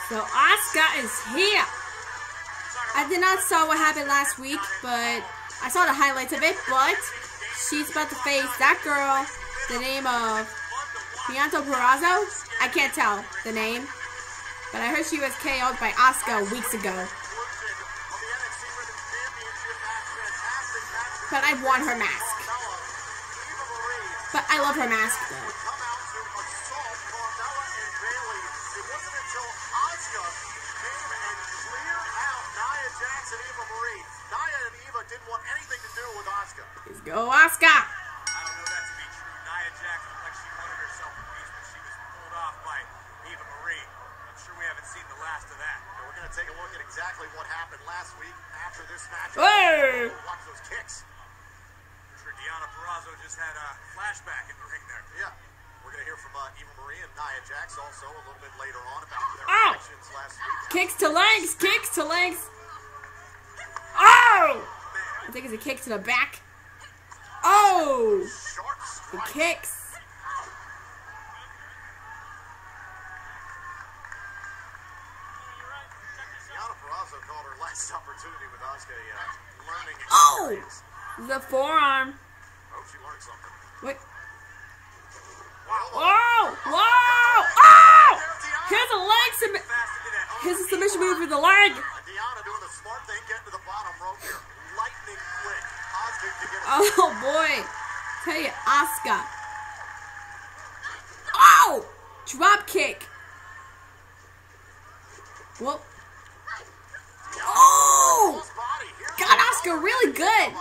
So Asuka is here. I did not saw what happened last week, but I saw the highlights of it. But she's about to face that girl, the name of Deonna Purrazzo. I can't tell the name, but I heard she was KO'd by Asuka weeks ago. But I want her mask. But I love her mask though. Let's go, Asuka! I don't know that to be true. Nia Jax looked like she wanted herself a piece, but she was pulled off by Eva Marie. I'm sure we haven't seen the last of that. So we're going to take a look at exactly what happened last week after this match. Hey! Watch those kicks. I'm sure Deonna Purrazzo just had a flashback in the ring there. Yeah. We're going to hear from Eva Marie and Nia Jax also a little bit later on about their Ow! actions last week. Kicks to legs! Kicks to legs! Oh! I think it's a kick to the back. Oh! The kicks. Deonna Purrazzo called her last opportunity with Asuka learning Oh! experience. The forearm. I hope she learned something. Wait. Wow. Whoa! Whoa! Oh! Here's a leg submission. Here's a submission move with the leg. Deonna doing the smart thing, getting to the bottom rope here. Lightning quick. Asuka to get Oh boy. Tell you, Asuka. Oh! Drop kick. Whoop. Oh! Got Asuka really good.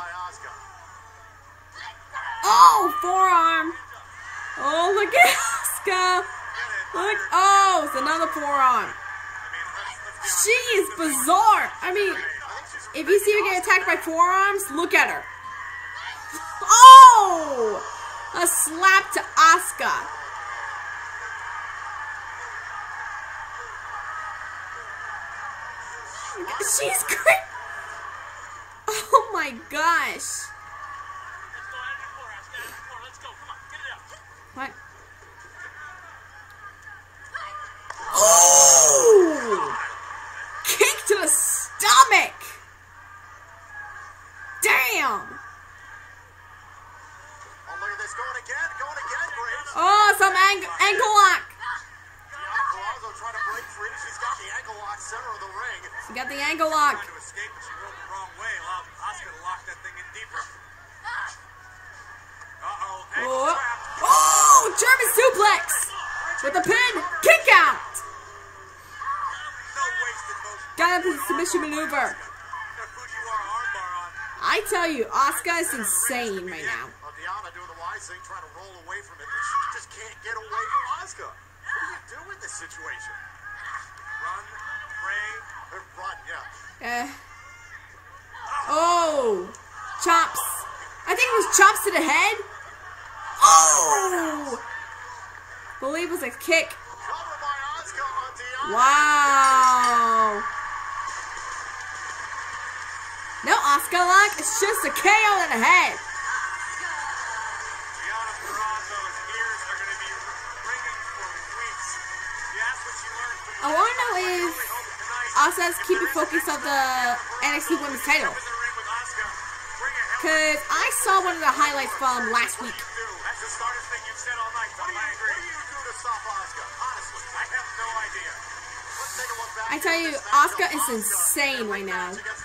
Oh, forearm. Oh, look at Asuka. Look. Oh, it's another forearm. She is bizarre. I mean, if you see her get attacked by forearms, look at her. Oh! A slap to Asuka. She's great. Oh my gosh. What? Oh! Kick to the stomach. Damn. Oh, look at this. Going again, Graves. Oh, some ankle lock. Deonna Purrazzo trying to break free. She's got the ankle lock center of the ring. She got the ankle lock. Trying to escape, but she rolled the wrong way. Allowed Asuka to lock that thing in deeper. Uh-oh. Ankle Oh, trap. oh, German suplex with the pin. Kick out. No wasted motion. Got up his submission maneuver. The Fujiwara armbar on. I tell you, Asuka is insane right now. Deonna doing the wise thing, trying to roll away from it, but she just can't get away from Asuka. What do you do in this situation? Run, pray. Run, yeah. Oh, chops. I think it was chops to the head. Oh, believe it was a kick. Cover by Asuka on Deonna. Wow. No Asuka lock. It's just a KO in the head. Deonna Purrazzo's ears are going to be ringing for weeks. That's what she learned from I want to know if Asuka's keeping focus on the NXT Women's title. Because I saw one of the highlights from last week. That's the smartest thing you've said all night, Tom. I agree. What do you do to stop Asuka? Honestly, I have no idea. let's take a look back. I tell you, Asuka is insane right now. Against